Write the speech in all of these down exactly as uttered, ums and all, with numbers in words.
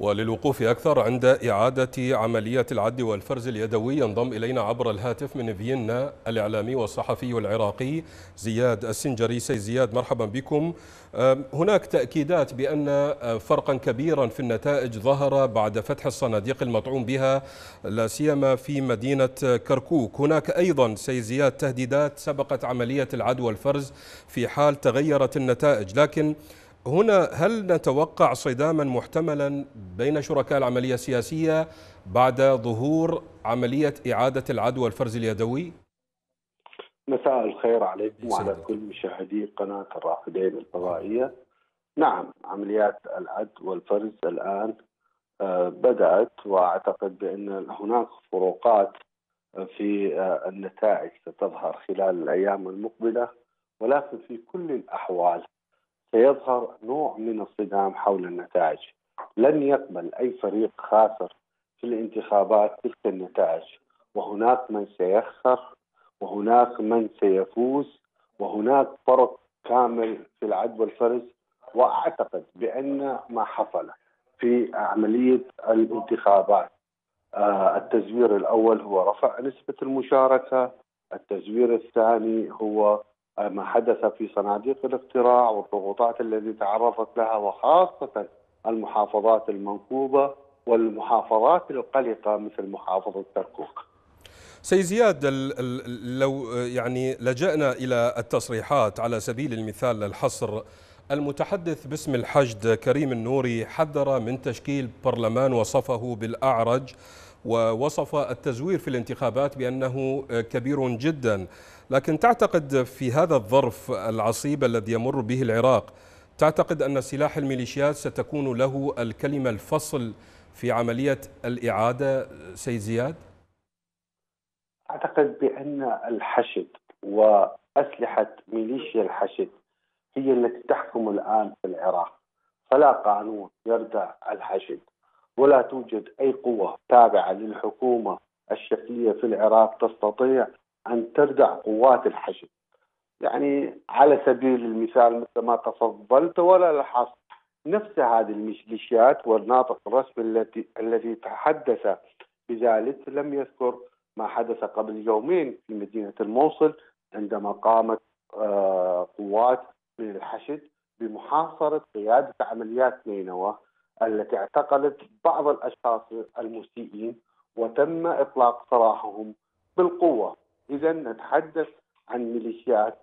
وللوقوف أكثر عند إعادة عملية العد والفرز اليدوي ينضم إلينا عبر الهاتف من فيينا الإعلامي والصحفي العراقي زياد السنجري. سي زياد، مرحبا بكم. هناك تأكيدات بأن فرقا كبيرا في النتائج ظهر بعد فتح الصناديق المطعوم بها لا سيما في مدينة كركوك. هناك أيضا سي زياد تهديدات سبقت عملية العد والفرز في حال تغيرت النتائج، لكن هنا هل نتوقع صداما محتملا بين شركاء العملية السياسية بعد ظهور عملية إعادة العد والفرز اليدوي؟ مساء الخير عليكم وعلى كل مشاهدي قناة الرافدين الفضائية. نعم، عمليات العد والفرز الآن بدأت، وأعتقد بأن هناك فروقات في النتائج ستظهر خلال الأيام المقبلة، ولكن في كل الأحوال سيظهر نوع من الصدام حول النتائج. لن يقبل أي فريق خاسر في الانتخابات تلك النتائج، وهناك من سيخسر وهناك من سيفوز، وهناك فرق كامل في العد والفرز. وأعتقد بأن ما حصل في عملية الانتخابات، آه التزوير الأول هو رفع نسبة المشاركة، التزوير الثاني هو ما حدث في صناديق الاقتراع والضغوطات التي تعرضت لها، وخاصة المحافظات المنكوبة والمحافظات القلقة مثل محافظة كركوك. سي زياد، لو يعني لجأنا إلى التصريحات على سبيل المثال للحصر، المتحدث باسم الحشد كريم النوري حذر من تشكيل برلمان وصفه بالأعرج، ووصف التزوير في الانتخابات بأنه كبير جدا. لكن تعتقد في هذا الظرف العصيب الذي يمر به العراق، تعتقد أن سلاح الميليشيات ستكون له الكلمة الفصل في عملية الإعادة سيد زياد؟ أعتقد بأن الحشد وأسلحة ميليشيا الحشد هي التي تحكم الآن في العراق، فلا قانون يردع الحشد، ولا توجد أي قوة تابعة للحكومة الشكلية في العراق تستطيع أن تردع قوات الحشد. يعني على سبيل المثال مثل ما تفضلت ولا لاحظت، نفس هذه الميليشيات والناطق الرسمي التي الذي تحدث بذلك لم يذكر ما حدث قبل يومين في مدينة الموصل، عندما قامت آه قوات من الحشد بمحاصرة قيادة عمليات نينوى التي اعتقلت بعض الأشخاص المسيئين وتم إطلاق سراحهم بالقوة. إذا نتحدث عن ميليشيات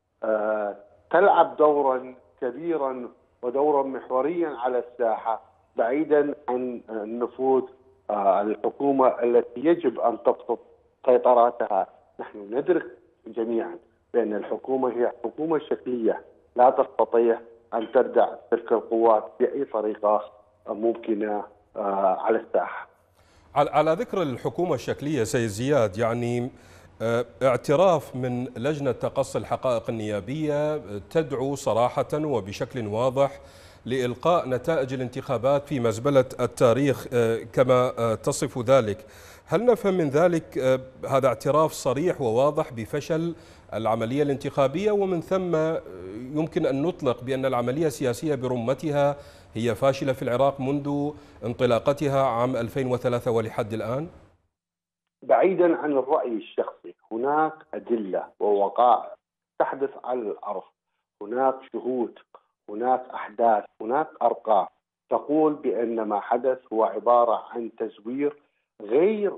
آه تلعب دورا كبيرا ودورا محوريا على الساحة، بعيدا عن النفوذ آه الحكومة التي يجب أن تبسط سيطراتها. نحن ندرك جميعا بأن الحكومة هي حكومة شكلية لا تستطيع أن تردع تلك القوات بأي طريقة ممكنة آه على الساحة. على ذكر الحكومة الشكلية سيد زياد، يعني اعتراف من لجنة تقصي الحقائق النيابية تدعو صراحة وبشكل واضح لإلقاء نتائج الانتخابات في مزبلة التاريخ كما تصف ذلك. هل نفهم من ذلك هذا اعتراف صريح وواضح بفشل العملية الانتخابية، ومن ثم يمكن أن نطلق بأن العملية السياسية برمتها هي فاشلة في العراق منذ انطلاقتها عام ألفين وثلاثة ولحد الآن؟ بعيدا عن الرأي الشخصي، هناك أدلة ووقائع تحدث على الأرض، هناك شهود، هناك أحداث، هناك أرقام تقول بأن ما حدث هو عبارة عن تزوير غير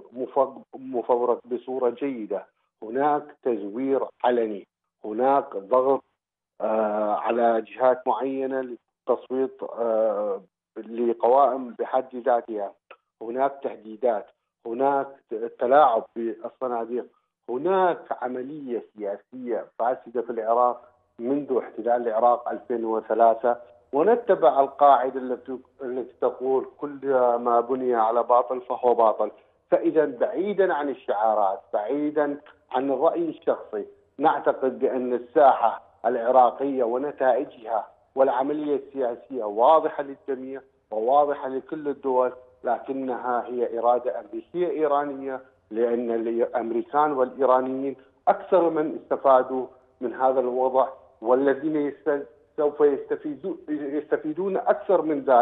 مفبرك بصورة جيدة. هناك تزوير علني، هناك ضغط آه على جهات معينة للتصويت آه لقوائم بحد ذاتها، هناك تهديدات، هناك تلاعب بالصناديق، هناك عملية سياسية فاسدة في العراق منذ احتلال العراق ألفين وثلاثة. ونتبع القاعدة التي تقول كل ما بني على باطل فهو باطل. فإذا بعيدا عن الشعارات، بعيدا عن الرأي الشخصي، نعتقد بأن الساحة العراقية ونتائجها والعملية السياسية واضحة للجميع وواضحة لكل الدول، لكنها هي إرادة أمريكية إيرانية، لأن الأمريكان والإيرانيين أكثر من استفادوا من هذا الوضع، والذين سوف يستفيدون أكثر من ذلك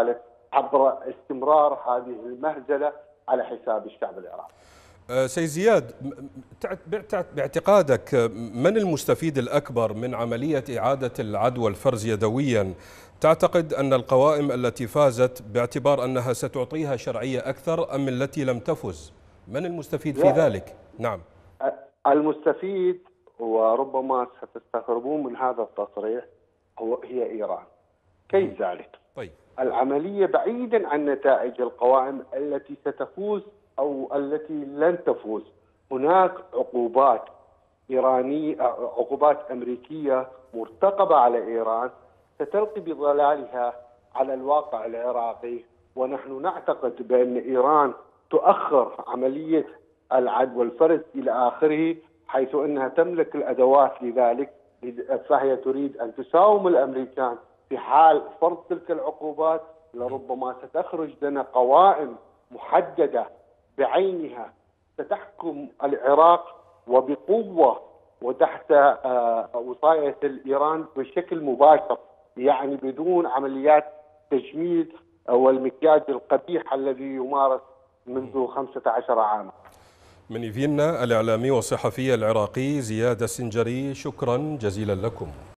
عبر استمرار هذه المهزلة على حساب الشعب العراقي. سيد زياد، باعتقادك من المستفيد الأكبر من عملية إعادة العد والفرز يدويا؟ تعتقد أن القوائم التي فازت باعتبار أنها ستعطيها شرعية أكثر أم التي لم تفز؟ من المستفيد في ذلك؟ نعم، المستفيد، وربما ستستغربون من هذا التصريح، هو هي إيران. كيف ذلك؟ طيب. العملية بعيدا عن نتائج القوائم التي ستفوز أو التي لن تفوز، هناك عقوبات إيرانية، عقوبات أمريكية مرتقبة على إيران ستلقي بظلالها على الواقع العراقي، ونحن نعتقد بأن إيران تؤخر عملية العد والفرز إلى آخره، حيث أنها تملك الأدوات لذلك، فهي تريد أن تساوم الأمريكان في حال فرض تلك العقوبات. لربما ستخرج لنا قوائم محددة بعينها ستحكم العراق وبقوة وتحت وصاية إيران بشكل مباشر، يعني بدون عمليات تجميد والمكياج القبيح الذي يمارس منذ خمسة عشر عاما. من فيينا الإعلامي والصحفي العراقي زياد السنجري، شكرا جزيلا لكم.